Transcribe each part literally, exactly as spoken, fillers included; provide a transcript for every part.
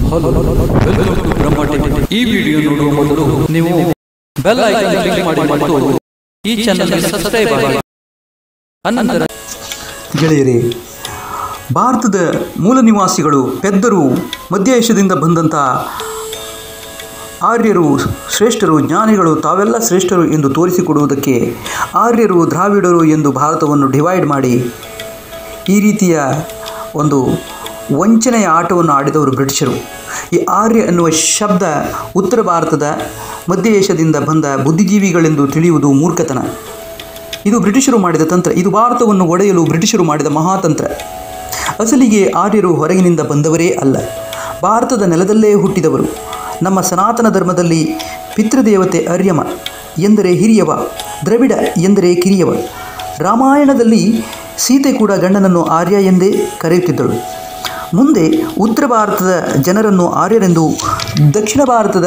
Hello welcome to Brahma TV. ಈ video ನೋಡುವ ಮೊದಲು ನೀವು ಬೆಲ್ ಐಕಾನ್ ಕ್ಲಿಕ್ ಮಾಡಿ ಮತ್ತು ಈ ಚಾನೆಲ್ಗೆ ಸಬ್ಸ್ಕ್ರೈಬ್ ಆಗಿ. ಅನಂತರ ಗೆಳೆಯರೇ, ಭಾರತದ ಮೂಲ ನಿವಾಸಿಗಳು ಪೆದ್ದರು ಮಧ್ಯ ಏಷ್ಯಾದಿಂದ ಬಂದಂಥ ಆರ್ಯರು ಶ್ರೇಷ್ಠರು, ಜ್ಞಾನಿಗಳು, ತಾವೆಲ್ಲ ಶ್ರೇಷ್ಠರು ಎಂದು ತೋರಿಸಿಕೊಡುವುದಕ್ಕೆ ಆರ್ಯರು ದ್ರಾವಿಡರು ಎಂದು ಭಾರತವನ್ನು ಡಿವೈಡ್ ಮಾಡಿ ಈ ರೀತಿಯ ಒಂದು ವಂಚನೆಯ ಆಟವನ್ನು ಆಡಿದವರು ಬ್ರಿಟಿಷರು. ಈ ಆರ್ಯ ಎನ್ನುವ ಶಬ್ದ ಉತ್ತರ ಭಾರತದ ಮಧ್ಯ ಏಷ್ಯಾದಿಂದ ಬಂದ ಬುದ್ಧಿಜೀವಿಗಳೆಂದು ತಿಳಿಯುವುದು ಮೂರ್ಖತನ. ಇದು ಬ್ರಿಟಿಷರು ಮಾಡಿದ ತಂತ್ರ. ಇದು ಭಾರತವನ್ನು ಒಡೆಯಲು ಬ್ರಿಟಿಷರು ಮಾಡಿದ ಮಹಾತಂತ್ರ. ಅಸಲಿಗೆ ಆರ್ಯರು ಹೊರಗಿನಿಂದ ಬಂದವರೇ ಅಲ್ಲ, ಭಾರತದ ನೆಲದಲ್ಲೇ ಹುಟ್ಟಿದವರು. ನಮ್ಮ ಸನಾತನ ಧರ್ಮದಲ್ಲಿ ಪಿತೃದೇವತೆ ಅರ್ಯಮ ಎಂದರೆ ಹಿರಿಯವ, ದ್ರವಿಡ ಎಂದರೆ ಕಿರಿಯವ. ರಾಮಾಯಣದಲ್ಲಿ ಸೀತೆ ಕೂಡ ಗಂಡನನ್ನು ಆರ್ಯ ಎಂದೇ ಕರೆಯುತ್ತಿದ್ದಳು. ಮುಂದೆ ಉತ್ತರ ಭಾರತದ ಜನರನ್ನು ಆರ್ಯರೆಂದು, ದಕ್ಷಿಣ ಭಾರತದ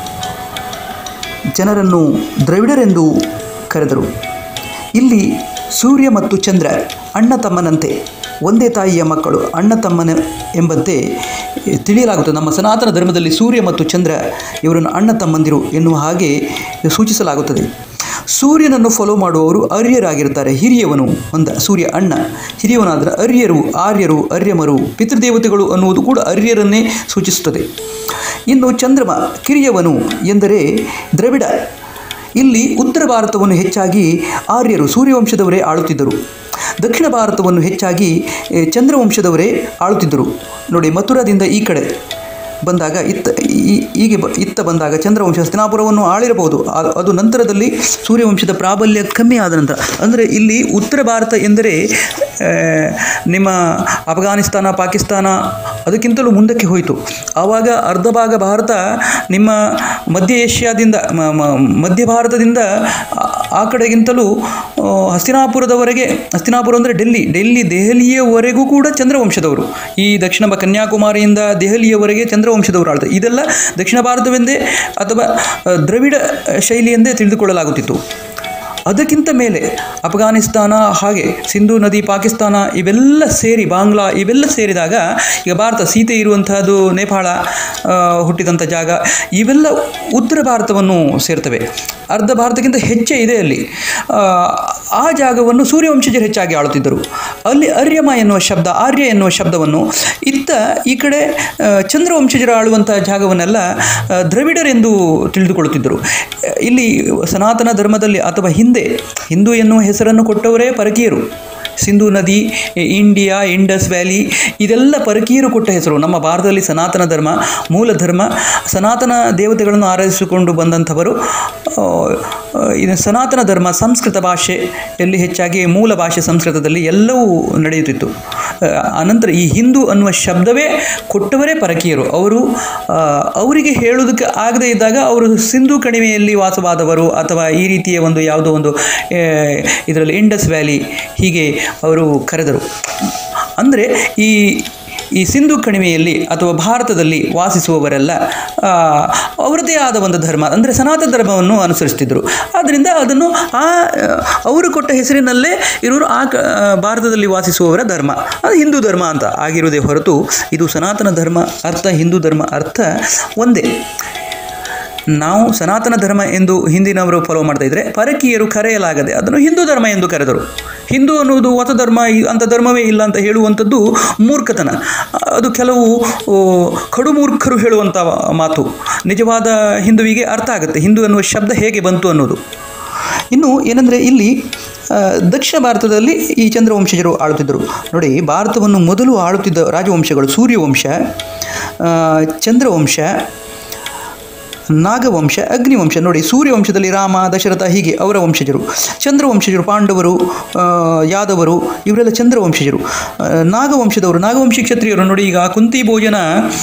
ಜನರನ್ನು ದ್ರವಿಡರೆಂದು ಕರೆದರು. ಇಲ್ಲಿ ಸೂರ್ಯ ಮತ್ತು ಚಂದ್ರ ಅಣ್ಣ ತಮ್ಮನಂತೆ, ಒಂದೇ ತಾಯಿಯ ಮಕ್ಕಳು, ಅಣ್ಣ ತಮ್ಮನ ಎಂಬಂತೆ ತಿಳಿಯಲಾಗುತ್ತದೆ. ನಮ್ಮ ಸನಾತನ ಧರ್ಮದಲ್ಲಿ ಸೂರ್ಯ ಮತ್ತು ಚಂದ್ರ ಇವರನ್ನು ಅಣ್ಣ ತಮ್ಮಂದಿರು ಎನ್ನುವ ಹಾಗೆ ಸೂಚಿಸಲಾಗುತ್ತದೆ. ಸೂರ್ಯನನ್ನು ಫಾಲೋ ಮಾಡುವವರು ಆರ್ಯರಾಗಿರ್ತಾರೆ. ಹಿರಿಯವನು ಒಂದ ಸೂರ್ಯ ಅಣ್ಣ, ಹಿರಿಯವನಾದರೆ ಆರ್ಯರು, ಆರ್ಯರು, ಆರ್ಯಮರು, ಪಿತೃದೇವತೆಗಳು ಅನ್ನುವುದು ಕೂಡ ಆರ್ಯರನ್ನೇ ಸೂಚಿಸುತ್ತದೆ. ಇನ್ನು ಚಂದ್ರಮ ಕಿರಿಯವನು ಎಂದರೆ ದ್ರವಿಡ. ಇಲ್ಲಿ ಉತ್ತರ ಭಾರತವನ್ನು ಹೆಚ್ಚಾಗಿ ಆರ್ಯರು ಸೂರ್ಯವಂಶದವರೇ ಆಳುತ್ತಿದ್ದರು. ದಕ್ಷಿಣ ಭಾರತವನ್ನು ಹೆಚ್ಚಾಗಿ ಚಂದ್ರವಂಶದವರೇ ಆಳುತ್ತಿದ್ದರು. ನೋಡಿ, ಮಥುರಾದಿಂದ ಈ ಕಡೆ ಬಂದಾಗ ಇತ್ತ ಹೀಗೆ ಬ ಇತ್ತ ಬಂದಾಗ ಚಂದ್ರವಂಶ ಹಸ್ತಿನಾಪುರವನ್ನು ಆಳಿರಬಹುದು. ಅದು ನಂತರದಲ್ಲಿ ಸೂರ್ಯವಂಶದ ಪ್ರಾಬಲ್ಯ ಕಮ್ಮಿ ಆದ ನಂತರ. ಅಂದರೆ ಇಲ್ಲಿ ಉತ್ತರ ಭಾರತ ಎಂದರೆ ನಿಮ್ಮ ಅಫ್ಘಾನಿಸ್ತಾನ, ಪಾಕಿಸ್ತಾನ ಅದಕ್ಕಿಂತಲೂ ಮುಂದಕ್ಕೆ ಹೋಯಿತು. ಆವಾಗ ಅರ್ಧ ಭಾಗ ಭಾರತ ನಿಮ್ಮ ಮಧ್ಯ ಏಷ್ಯಾದಿಂದ ಮಧ್ಯ ಭಾರತದಿಂದ ಆ ಕಡೆಗಿಂತಲೂ ಹಸ್ತಿನಾಪುರದವರೆಗೆ, ಹಸ್ತಿನಾಪುರ ಅಂದರೆ ಡೆಲ್ಲಿ, ಡೆಲ್ಲಿ ದೆಹಲಿಯವರೆಗೂ ಕೂಡ ಚಂದ್ರವಂಶದವರು. ಈ ದಕ್ಷಿಣ ಕನ್ಯಾಕುಮಾರಿಯಿಂದ ದೆಹಲಿಯವರೆಗೆ ಚಂದ್ರವಂಶದವರು ಆಳ್ತಾರೆ. ಇದೆಲ್ಲ ದಕ್ಷಿಣ ಭಾರತವೆಂದೇ ಅಥವಾ ದ್ರವಿಡ ಶೈಲಿಯೆಂದೇ ತಿಳಿದುಕೊಳ್ಳಲಾಗುತ್ತಿತ್ತು. ಅದಕ್ಕಿಂತ ಮೇಲೆ ಅಫ್ಘಾನಿಸ್ತಾನ, ಹಾಗೆ ಸಿಂಧೂ ನದಿ, ಪಾಕಿಸ್ತಾನ ಇವೆಲ್ಲ ಸೇರಿ, ಬಾಂಗ್ಲಾ ಇವೆಲ್ಲ ಸೇರಿದಾಗ ಈಗ ಭಾರತ, ಸೀತೆ ಇರುವಂತಹದ್ದು ನೇಪಾಳ ಹುಟ್ಟಿದಂಥ ಜಾಗ, ಇವೆಲ್ಲ ಉತ್ತರ ಭಾರತವನ್ನು ಸೇರ್ತವೆ. ಅರ್ಧ ಭಾರತಕ್ಕಿಂತ ಹೆಚ್ಚೇ ಇದೆ ಅಲ್ಲಿ. ಆ ಜಾಗವನ್ನು ಸೂರ್ಯವಂಶಜರು ಹೆಚ್ಚಾಗಿ ಆಳುತ್ತಿದ್ದರು. ಅಲ್ಲಿ ಆರ್ಯಮ ಎನ್ನುವ ಶಬ್ದ, ಆರ್ಯ ಎನ್ನುವ ಶಬ್ದವನ್ನು ಇತ್ತ ಈ ಕಡೆ ಚಂದ್ರವಂಶಜರು ಆಳುವಂಥ ಜಾಗವನ್ನೆಲ್ಲ ದ್ರವಿಡರೆಂದು ತಿಳಿದುಕೊಳ್ಳುತ್ತಿದ್ದರು. ಇಲ್ಲಿ ಸನಾತನ ಧರ್ಮದಲ್ಲಿ ಅಥವಾ ಹಿಂದೆ ಹಿಂದೂ ಎನ್ನುವ ಹೆಸರನ್ನು ಕೊಟ್ಟವರೇ ಪರಕೀಯರು. ಸಿಂಧೂ ನದಿ, ಇಂಡಿಯಾ, ಇಂಡಸ್ ವ್ಯಾಲಿ ಇದೆಲ್ಲ ಪರಕೀಯರು ಕೊಟ್ಟ ಹೆಸರು. ನಮ್ಮ ಭಾರತದಲ್ಲಿ ಸನಾತನ ಧರ್ಮ, ಮೂಲ ಧರ್ಮ, ಸನಾತನ ದೇವತೆಗಳನ್ನು ಆರಾಧಿಸಿಕೊಂಡು ಬಂದಂಥವರು. ಇದು ಸನಾತನ ಧರ್ಮ ಸಂಸ್ಕೃತ ಭಾಷೆಯಲ್ಲಿ ಹೆಚ್ಚಾಗಿ, ಮೂಲ ಭಾಷೆ ಸಂಸ್ಕೃತದಲ್ಲಿ ಎಲ್ಲವೂ ನಡೆಯುತ್ತಿತ್ತು. ಅನಂತರ ಈ ಹಿಂದೂ ಅನ್ನುವ ಶಬ್ದವೇ ಕೊಟ್ಟವರೇ ಪರಕೀಯರು. ಅವರು ಅವರಿಗೆ ಹೇಳೋದಕ್ಕೆ ಆಗದೇ ಇದ್ದಾಗ ಅವರು ಸಿಂಧೂ ಕಣಿವೆಯಲ್ಲಿ ವಾಸವಾದವರು ಅಥವಾ ಈ ರೀತಿಯ ಒಂದು ಯಾವುದೋ ಒಂದು ಇದರಲ್ಲಿ ಇಂಡಸ್ ವ್ಯಾಲಿ ಹೀಗೆ ಅವರು ಕರೆದರು. ಅಂದರೆ ಈ ಈ ಸಿಂಧೂ ಕಣಿವೆಯಲ್ಲಿ ಅಥವಾ ಭಾರತದಲ್ಲಿ ವಾಸಿಸುವವರೆಲ್ಲ ಅವರದೇ ಆದ ಒಂದು ಧರ್ಮ ಅಂದರೆ ಸನಾತನ ಧರ್ಮವನ್ನು ಅನುಸರಿಸ್ತಿದ್ದರು. ಆದ್ದರಿಂದ ಅದನ್ನು ಆ ಅವರು ಕೊಟ್ಟ ಹೆಸರಿನಲ್ಲೇ ಇರೋರು ಆ ಭಾರತದಲ್ಲಿ ವಾಸಿಸುವವರ ಧರ್ಮ, ಅದು ಹಿಂದೂ ಧರ್ಮ ಅಂತ ಆಗಿರುವುದೇ ಹೊರತು ಇದು ಸನಾತನ ಧರ್ಮ ಅರ್ಥ, ಹಿಂದೂ ಧರ್ಮ ಅರ್ಥ ಒಂದೇ. ನಾವು ಸನಾತನ ಧರ್ಮ ಎಂದು ಹಿಂದಿನವರು ಫಾಲೋ ಮಾಡ್ತಾ ಇದ್ದರೆ ಪರಕೀಯರು ಕರೆಯಲಾಗದೆ ಅದನ್ನು ಹಿಂದೂ ಧರ್ಮ ಎಂದು ಕರೆದರು. ಹಿಂದೂ ಅನ್ನುವುದು ಹೊಸ ಧರ್ಮ, ಅಂಥ ಧರ್ಮವೇ ಇಲ್ಲ ಅಂತ ಹೇಳುವಂಥದ್ದು ಮೂರ್ಖತನ. ಅದು ಕೆಲವು ಕಡು ಮೂರ್ಖರು ಹೇಳುವಂಥ ಮಾತು. ನಿಜವಾದ ಹಿಂದುವಿಗೆ ಅರ್ಥ ಆಗುತ್ತೆ ಹಿಂದೂ ಅನ್ನುವ ಶಬ್ದ ಹೇಗೆ ಬಂತು ಅನ್ನೋದು. ಇನ್ನು ಏನಂದರೆ ಇಲ್ಲಿ ದಕ್ಷಿಣ ಭಾರತದಲ್ಲಿ ಈ ಚಂದ್ರವಂಶಜರು ಆಳುತ್ತಿದ್ದರು. ನೋಡಿ, ಭಾರತವನ್ನು ಮೊದಲು ಆಳುತ್ತಿದ್ದ ರಾಜವಂಶಗಳು ಸೂರ್ಯವಂಶ, ಚಂದ್ರವಂಶ, ನಾಗವಂಶ, ಅಗ್ನಿವಂಶ. ನೋಡಿ, ಸೂರ್ಯವಂಶದಲ್ಲಿ ರಾಮ, ದಶರಥ ಹೀಗೆ ಅವರ ವಂಶಜರು. ಚಂದ್ರವಂಶಜರು ಪಾಂಡವರು, ಯಾದವರು ಇವರೆಲ್ಲ ಚಂದ್ರವಂಶಜರು. ನಾಗವಂಶದವರು ನಾಗವಂಶಿ ಕ್ಷತ್ರಿಯರು. ನೋಡಿ, ಈಗ ಕುಂತಿ ಭೋಜನ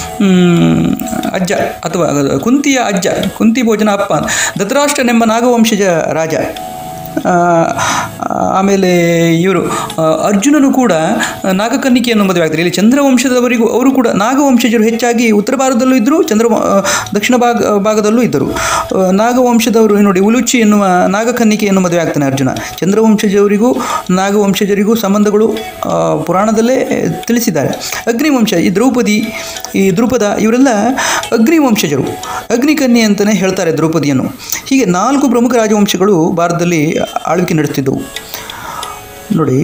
ಅಜ್ಜ ಅಥವಾ ಕುಂತಿಯ ಅಜ್ಜ, ಕುಂತಿ ಭೋಜನ ಅಪ್ಪ ಧೃತರಾಷ್ಟ್ರನೆಂಬ ನಾಗವಂಶಜ ರಾಜ. ಆಮೇಲೆ ಇವರು ಅರ್ಜುನನು ಕೂಡ ನಾಗಕನ್ನಿಕೆಯನ್ನು ಮದುವೆ ಆಗ್ತಾರೆ. ಇಲ್ಲಿ ಚಂದ್ರವಂಶದವರಿಗೂ ಅವರು ಕೂಡ ನಾಗವಂಶಜರು ಹೆಚ್ಚಾಗಿ ಉತ್ತರ ಭಾರತದಲ್ಲೂ ಇದ್ದರು, ಚಂದ್ರ ದಕ್ಷಿಣ ಭಾಗ ಭಾಗದಲ್ಲೂ ಇದ್ದರು. ನಾಗವಂಶದವರು ನೋಡಿ ಉಲುಚಿ ಎನ್ನುವ ನಾಗಕನ್ನಿಕೆಯನ್ನು ಮದುವೆ ಆಗ್ತಾನೆ ಅರ್ಜುನ. ಚಂದ್ರವಂಶಜವರಿಗೂ ನಾಗವಂಶಜರಿಗೂ ಸಂಬಂಧಗಳು ಪುರಾಣದಲ್ಲೇ ತಿಳಿಸಿದ್ದಾರೆ. ಅಗ್ನಿವಂಶ ಈ ದ್ರೌಪದಿ ಈ ದ್ರುಪದ ಇವರೆಲ್ಲ ಅಗ್ನಿವಂಶಜರು, ಅಗ್ನಿಕನ್ಯೆ ಅಂತಲೇ ಹೇಳ್ತಾರೆ ದ್ರೌಪದಿಯನ್ನು. ಹೀಗೆ ನಾಲ್ಕು ಪ್ರಮುಖ ರಾಜವಂಶಗಳು ಭಾರತದಲ್ಲಿ ಆಳ್ವಿಕೆ ನಡೆಸ್ತಿದ್ದವು. ನೋಡಿ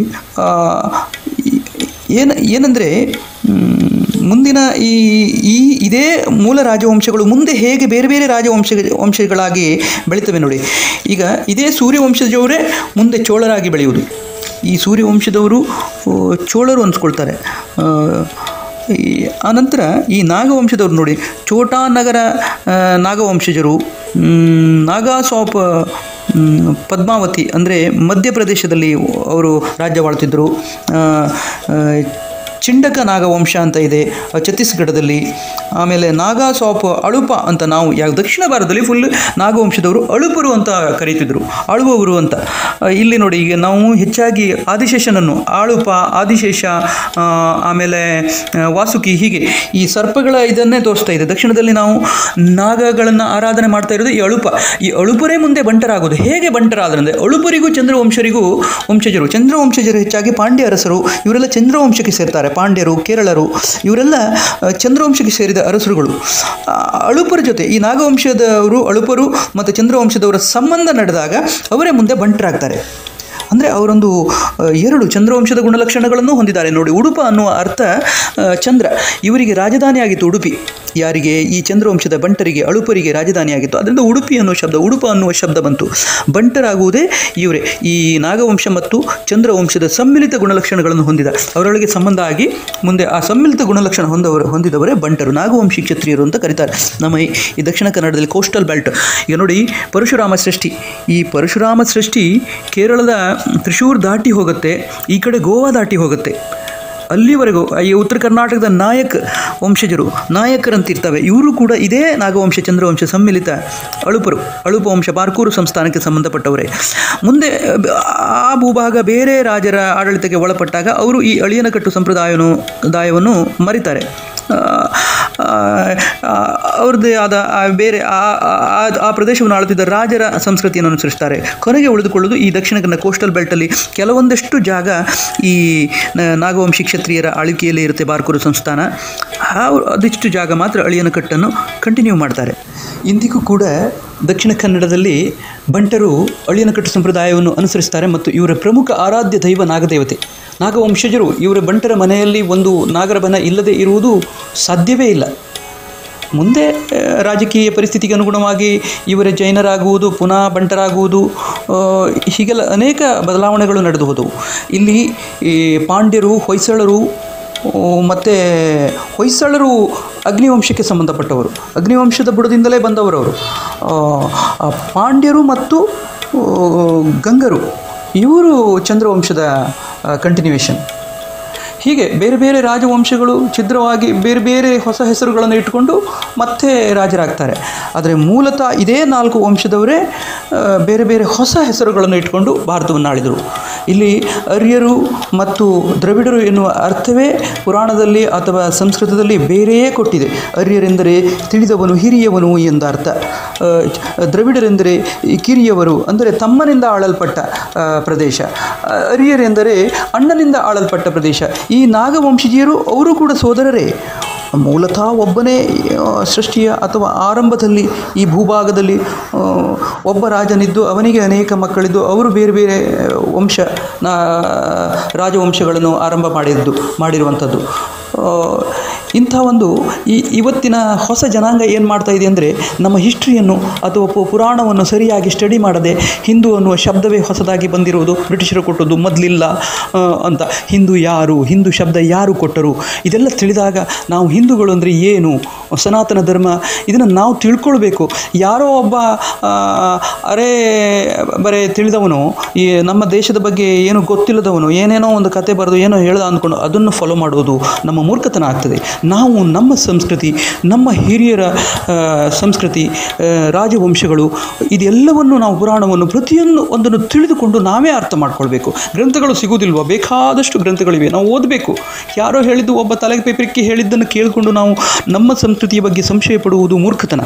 ಏನು ಏನಂದರೆ ಮುಂದಿನ ಈ ಈ ಇದೇ ಮೂಲ ರಾಜವಂಶಗಳು ಮುಂದೆ ಹೇಗೆ ಬೇರೆ ಬೇರೆ ರಾಜವಂಶ ವಂಶಗಳಾಗಿ ಬೆಳೀತವೆ ನೋಡಿ. ಈಗ ಇದೇ ಸೂರ್ಯವಂಶದವರೇ ಮುಂದೆ ಚೋಳರಾಗಿ ಬೆಳೆಯುವುದು. ಈ ಸೂರ್ಯವಂಶದವರು ಚೋಳರು ಅನ್ಸ್ಕೊಳ್ತಾರೆ. ಈ ಆನಂತರ ಈ ನಾಗವಂಶದವರು ನೋಡಿ, ಚೋಟಾ ನಗರ ನಾಗವಂಶಜರು, ನಾಗಾಸಾಪ್ ಪದ್ಮಾವತಿ ಅಂದರೆ ಮಧ್ಯಪ್ರದೇಶದಲ್ಲಿ ಅವರು ರಾಜ್ಯವಾಳ್ತಿದ್ದರು. ಚಿಂಡಕ ನಾಗವಂಶ ಅಂತ ಇದೆ ಛತ್ತೀಸ್ಗಢದಲ್ಲಿ. ಆಮೇಲೆ ನಾಗಾಸಾಪ್ ಅಳುಪ ಅಂತ ನಾವು ಯಾವ ದಕ್ಷಿಣ ಭಾರತದಲ್ಲಿ ಫುಲ್ ನಾಗವಂಶದವರು ಅಳುಪರು ಅಂತ ಕರೀತಿದ್ರು, ಆಳುವವರು ಅಂತ. ಇಲ್ಲಿ ನೋಡಿ ಈಗ ನಾವು ಹೆಚ್ಚಾಗಿ ಆದಿಶೇಷನನ್ನು ಆಳುಪ, ಆದಿಶೇಷ, ಆಮೇಲೆ ವಾಸುಕಿ, ಹೀಗೆ ಈ ಸರ್ಪಗಳ ಇದನ್ನೇ ತೋರಿಸ್ತಾ ಇದೆ. ದಕ್ಷಿಣದಲ್ಲಿ ನಾವು ನಾಗಗಳನ್ನು ಆರಾಧನೆ ಮಾಡ್ತಾ ಇರೋದು ಈ ಅಳುಪ. ಈ ಅಳುಪರೇ ಮುಂದೆ ಬಂಟರಾಗೋದು. ಹೇಗೆ ಬಂಟರಾದ್ರಂದರೆ ಅಳುಪರಿಗೂ ಚಂದ್ರವಂಶರಿಗೂ ವಂಶಜರು, ಚಂದ್ರವಂಶಜರು ಹೆಚ್ಚಾಗಿ ಪಾಂಡ್ಯ ಅರಸರು, ಇವರೆಲ್ಲ ಚಂದ್ರವಂಶಕ್ಕೆ ಸೇರ್ತಾರೆ. ಪಾಂಡ್ಯರು, ಕೇರಳರು ಇವರೆಲ್ಲ ಚಂದ್ರವಂಶಕ್ಕೆ ಸೇರಿದ ಅರಸರುಗಳು. ಅಳುಪರ ಜೊತೆ ಈ ನಾಗವಂಶದವರು ಅಳುಪರು ಮತ್ತು ಚಂದ್ರವಂಶದವರ ಸಂಬಂಧ ನಡೆದಾಗ ಅವರೇ ಮುಂದೆ ಬಂಟರಾಗ್ತಾರೆ. ಅಂದರೆ ಅವರೊಂದು ಎರಡು ಚಂದ್ರವಂಶದ ಗುಣಲಕ್ಷಣಗಳನ್ನು ಹೊಂದಿದ್ದಾರೆ ನೋಡಿ. ಉಡುಪ ಅನ್ನುವ ಅರ್ಥ ಚಂದ್ರ, ಇವರಿಗೆ ರಾಜಧಾನಿಯಾಗಿತ್ತು ಉಡುಪಿ. ಯಾರಿಗೆ? ಈ ಚಂದ್ರವಂಶದ ಬಂಟರಿಗೆ, ಅಳುಪರಿಗೆ ರಾಜಧಾನಿಯಾಗಿತ್ತು. ಅದರಿಂದ ಉಡುಪಿ ಅನ್ನುವ ಶಬ್ದ, ಉಡುಪ ಅನ್ನುವ ಶಬ್ದ ಬಂತು. ಬಂಟರಾಗುವುದೇ ಇವರೇ. ಈ ನಾಗವಂಶ ಮತ್ತು ಚಂದ್ರವಂಶದ ಸಮ್ಮಿಲಿತ ಗುಣಲಕ್ಷಣಗಳನ್ನು ಹೊಂದಿದ ಅವರೊಳಗೆ ಸಂಬಂಧ ಆಗಿ ಮುಂದೆ ಆ ಸಮ್ಮಿಲಿತ ಗುಣಲಕ್ಷಣ ಹೊಂದವರು ಹೊಂದಿದವರೇ ಬಂಟರು, ನಾಗವಂಶಿ ಕ್ಷತ್ರಿಯರು ಅಂತ ಕರೀತಾರೆ. ನಮ್ಮ ಈ ದಕ್ಷಿಣ ಕನ್ನಡದಲ್ಲಿ ಕೋಸ್ಟಲ್ ಬೆಲ್ಟ್. ಈಗ ನೋಡಿ ಪರಶುರಾಮ ಸೃಷ್ಟಿ, ಈ ಪರಶುರಾಮ ಸೃಷ್ಟಿ ಕೇರಳದ ತ್ರಿಶೂರ್ ದಾಟಿ ಹೋಗುತ್ತೆ, ಈ ಕಡೆ ಗೋವಾ ದಾಟಿ ಹೋಗುತ್ತೆ. ಅಲ್ಲಿವರೆಗೂ ಈ ಉತ್ತರ ಕರ್ನಾಟಕದ ನಾಯಕ್ ವಂಶಜರು, ನಾಯಕರಂತಿರ್ತವೆ, ಇವರು ಕೂಡ ಇದೇ ನಾಗವಂಶ ಚಂದ್ರವಂಶ ಸಮ್ಮಿಲಿತ ಅಳುಪರು, ಅಳುಪ ವಂಶ, ಬಾರ್ಕೂರು ಸಂಸ್ಥಾನಕ್ಕೆ ಸಂಬಂಧಪಟ್ಟವರೇ. ಮುಂದೆ ಆ ಭೂಭಾಗ ಬೇರೆ ರಾಜರ ಆಡಳಿತಕ್ಕೆ ಒಳಪಟ್ಟಾಗ ಅವರು ಈ ಅಳಿಯನಕಟ್ಟು ಸಂಪ್ರದಾಯವನ್ನು ದಾಯವನ್ನು ಮರಿತಾರೆ. ಅವ್ರದ್ದೇ ಆದ ಬೇರೆ ಆ ಪ್ರದೇಶವನ್ನು ಆಳುತ್ತಿದ್ದ ರಾಜರ ಸಂಸ್ಕೃತಿಯನ್ನು ಅನುಸರಿಸ್ತಾರೆ. ಕೊನೆಗೆ ಉಳಿದುಕೊಳ್ಳುವುದು ಈ ದಕ್ಷಿಣ ಕನ್ನಡ ಕೋಸ್ಟಲ್ ಬೆಲ್ಟಲ್ಲಿ ಕೆಲವೊಂದಷ್ಟು ಜಾಗ ಈ ನಾಗವಂಶಿ ಕ್ಷತ್ರಿಯರ ಆಳ್ವಿಕೆಯಲ್ಲಿ ಇರುತ್ತೆ, ಬಾರ್ಕೂರು ಸಂಸ್ಥಾನ. ಅದಿಷ್ಟು ಜಾಗ ಮಾತ್ರ ಅಳಿಯನಕಟ್ಟನ್ನು ಕಂಟಿನ್ಯೂ ಮಾಡ್ತಾರೆ. ಇಂದಿಗೂ ಕೂಡ ದಕ್ಷಿಣ ಕನ್ನಡದಲ್ಲಿ ಬಂಟರು ಅಳಿಯನಕಟ್ಟು ಸಂಪ್ರದಾಯವನ್ನು ಅನುಸರಿಸ್ತಾರೆ ಮತ್ತು ಇವರ ಪ್ರಮುಖ ಆರಾಧ್ಯ ದೈವ ನಾಗದೇವತೆ. ನಾಗವಂಶಜರು ಇವರ ಬಂಟರ ಮನೆಯಲ್ಲಿ ಒಂದು ನಾಗರಬನ ಇಲ್ಲದೆ ಇರುವುದು ಸಾಧ್ಯವೇ ಇಲ್ಲ. ಮುಂದೆ ರಾಜಕೀಯ ಪರಿಸ್ಥಿತಿಗೆ ಅನುಗುಣವಾಗಿ ಇವರ ಜೈನರಾಗುವುದು, ಪುನಃ ಬಂಟರಾಗುವುದು, ಹೀಗೆಲ್ಲ ಅನೇಕ ಬದಲಾವಣೆಗಳು ನಡೆದು ಹೋದವು. ಇಲ್ಲಿ ಈ ಪಾಂಡ್ಯರು, ಹೊಯ್ಸಳರು ಮತ್ತು ಹೊಯ್ಸಳರು ಅಗ್ನಿವಂಶಕ್ಕೆ ಸಂಬಂಧಪಟ್ಟವರು, ಅಗ್ನಿವಂಶದ ಬುಡದಿಂದಲೇ ಬಂದವರವರು. ಪಾಂಡ್ಯರು ಮತ್ತು ಗಂಗರು ಇವರು ಚಂದ್ರವಂಶದ ಕಂಟಿನ್ಯೂಯೇಷನ್. ಹೀಗೆ ಬೇರೆ ಬೇರೆ ರಾಜವಂಶಗಳು ಛಿದ್ರವಾಗಿ ಬೇರೆ ಬೇರೆ ಹೊಸ ಹೆಸರುಗಳನ್ನು ಇಟ್ಟುಕೊಂಡು ಮತ್ತೆ ರಾಜರಾಗ್ತಾರೆ. ಆದರೆ ಮೂಲತಃ ಇದೇ ನಾಲ್ಕು ವಂಶದವರೇ ಬೇರೆ ಬೇರೆ ಹೊಸ ಹೆಸರುಗಳನ್ನು ಇಟ್ಕೊಂಡು ಭಾರತವನ್ನು ಆಳಿದರು. ಇಲ್ಲಿ ಆರ್ಯರು ಮತ್ತು ದ್ರವಿಡರು ಎನ್ನುವ ಅರ್ಥವೇ ಪುರಾಣದಲ್ಲಿ ಅಥವಾ ಸಂಸ್ಕೃತದಲ್ಲಿ ಬೇರೆಯೇ ಕೊಟ್ಟಿದೆ. ಆರ್ಯರೆಂದರೆ ತಿಳಿದವನು, ಹಿರಿಯವನು ಎಂದ ಅರ್ಥ. ದ್ರವಿಡರೆಂದರೆ ಕಿರಿಯವರು, ಅಂದರೆ ತಮ್ಮನಿಂದ ಆಳಲ್ಪಟ್ಟ ಪ್ರದೇಶ. ಆರ್ಯರೆಂದರೆ ಅಣ್ಣನಿಂದ ಆಳಲ್ಪಟ್ಟ ಪ್ರದೇಶ. ಈ ನಾಗವಂಶೀಯರು ಅವರು ಕೂಡ ಸೋದರರೇ. ಮೂಲತಃ ಒಬ್ಬನೇ ಸೃಷ್ಟಿಯ ಅಥವಾ ಆರಂಭದಲ್ಲಿ ಈ ಭೂಭಾಗದಲ್ಲಿ ಒಬ್ಬ ರಾಜನಿದ್ದು ಅವನಿಗೆ ಅನೇಕ ಮಕ್ಕಳಿದ್ದು ಅವರು ಬೇರೆ ಬೇರೆ ವಂಶ ನಾ ರಾಜವಂಶಗಳನ್ನು ಆರಂಭ ಮಾಡಿದ್ದು ಮಾಡಿರುವಂಥದ್ದು. ಇಂಥ ಒಂದು ಈ ಇವತ್ತಿನ ಹೊಸ ಜನಾಂಗ ಏನು ಮಾಡ್ತಾ ಇದೆ ಅಂದರೆ ನಮ್ಮ ಹಿಸ್ಟ್ರಿಯನ್ನು ಅಥವಾ ಪುರಾಣವನ್ನು ಸರಿಯಾಗಿ ಸ್ಟಡಿ ಮಾಡದೆ ಹಿಂದೂ ಅನ್ನುವ ಶಬ್ದವೇ ಹೊಸದಾಗಿ ಬಂದಿರುವುದು, ಬ್ರಿಟಿಷರು ಕೊಟ್ಟದ್ದು, ಮೊದಲಿಲ್ಲ ಅಂತ. ಹಿಂದೂ ಯಾರು, ಹಿಂದೂ ಶಬ್ದ ಯಾರು ಕೊಟ್ಟರು, ಇದೆಲ್ಲ ತಿಳಿದಾಗ ನಾವು ಹಿಂದೂಗಳು ಅಂದರೆ ಏನು, ಸನಾತನ ಧರ್ಮ, ಇದನ್ನು ನಾವು ತಿಳ್ಕೊಳ್ಬೇಕು. ಯಾರೋ ಒಬ್ಬ ಅರೆ ಬರೇ ತಿಳಿದವನು, ಈ ನಮ್ಮ ದೇಶದ ಬಗ್ಗೆ ಏನು ಗೊತ್ತಿಲ್ಲದವನು ಏನೇನೋ ಒಂದು ಕತೆ ಬರೆದು ಏನೋ ಹೇಳ್ದ ಅಂದ್ಕೊಂಡು ಅದನ್ನು ಫಾಲೋ ಮಾಡೋದು ನಮ್ಮ ಮೂರ್ಖತನ ಆಗ್ತದೆ. ನಾವು ನಮ್ಮ ಸಂಸ್ಕೃತಿ, ನಮ್ಮ ಹಿರಿಯರ ಸಂಸ್ಕೃತಿ, ರಾಜವಂಶಗಳು, ಇದೆಲ್ಲವನ್ನು ನಾವು ಪುರಾಣವನ್ನು ಪ್ರತಿಯೊಂದು ಒಂದನ್ನು ತಿಳಿದುಕೊಂಡು ನಾವೇ ಅರ್ಥ ಮಾಡ್ಕೊಳ್ಬೇಕು. ಗ್ರಂಥಗಳು ಸಿಗುವುದಿಲ್ವ? ಬೇಕಾದಷ್ಟು ಗ್ರಂಥಗಳಿವೆ, ನಾವು ಓದಬೇಕು. ಯಾರೋ ಹೇಳಿದ್ದು, ಒಬ್ಬ ತಲೆ ಪೇಪರ್ಕ್ಕೆ ಹೇಳಿದ್ದನ್ನು ಕೇಳಿಕೊಂಡು ನಾವು ನಮ್ಮ ಸಂಸ್ಕೃತಿಯ ಬಗ್ಗೆ ಸಂಶಯ ಪಡುವುದು ಮೂರ್ಖತನ.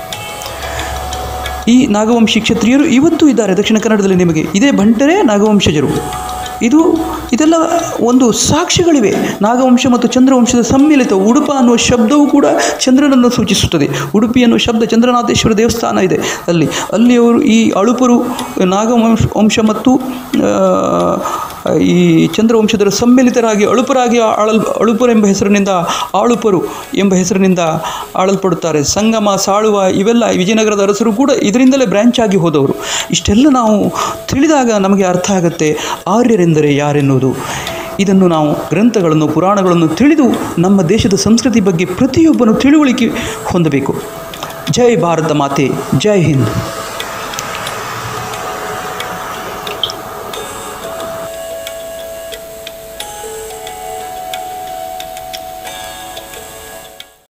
ಈ ನಾಗವಂಶಿ ಕ್ಷತ್ರಿಯರು ಇವತ್ತೂ ಇದ್ದಾರೆ ದಕ್ಷಿಣ ಕನ್ನಡದಲ್ಲಿ. ನಿಮಗೆ ಇದೇ ಬಂಟರೇ ನಾಗವಂಶಜರು. ಇದು ಇದೆಲ್ಲ ಒಂದು ಸಾಕ್ಷ್ಯಗಳಿವೆ. ನಾಗವಂಶ ಮತ್ತು ಚಂದ್ರವಂಶದ ಸಮ್ಮಿಲಿತ. ಉಡುಪ ಅನ್ನುವ ಶಬ್ದವೂ ಕೂಡ ಚಂದ್ರನನ್ನು ಸೂಚಿಸುತ್ತದೆ. ಉಡುಪಿ ಅನ್ನುವ ಶಬ್ದ ಚಂದ್ರನಾಥೇಶ್ವರ ದೇವಸ್ಥಾನ ಇದೆ ಅಲ್ಲಿ. ಅಲ್ಲಿ ಅವರು ಈ ಅಳುಪರು ನಾಗವಂಶ ವಂಶ ಮತ್ತು ಈ ಚಂದ್ರವಂಶದರ ಸಮ್ಮಿಲಿತರಾಗಿ ಅಳುಪರಾಗಿ ಆಳಲ್ ಅಳುಪರು ಎಂಬ ಹೆಸರಿನಿಂದ ಆಳುಪರು ಎಂಬ ಹೆಸರಿನಿಂದ ಆಳಲ್ಪಡುತ್ತಾರೆ. ಸಂಗಮ, ಸಾಳುವ ಇವೆಲ್ಲ ವಿಜಯನಗರದ ಅರಸರು ಕೂಡ ಇದರಿಂದಲೇ ಬ್ರ್ಯಾಂಚ್ ಆಗಿ ಹೋದವರು. ಇಷ್ಟೆಲ್ಲ ನಾವು ತಿಳಿದಾಗ ನಮಗೆ ಅರ್ಥ ಆಗುತ್ತೆ ಆರ್ಯರೆಂದರೆ ಯಾರೆನ್ನುವುದು. ಇದನ್ನು ನಾವು ಗ್ರಂಥಗಳನ್ನು, ಪುರಾಣಗಳನ್ನು ತಿಳಿದು ನಮ್ಮ ದೇಶದ ಸಂಸ್ಕೃತಿ ಬಗ್ಗೆ ಪ್ರತಿಯೊಬ್ಬನು ತಿಳುವಳಿಕೆ ಹೊಂದಬೇಕು. ಜೈ ಭಾರತ ಮಾತೆ, ಜೈ ಹಿಂದ್.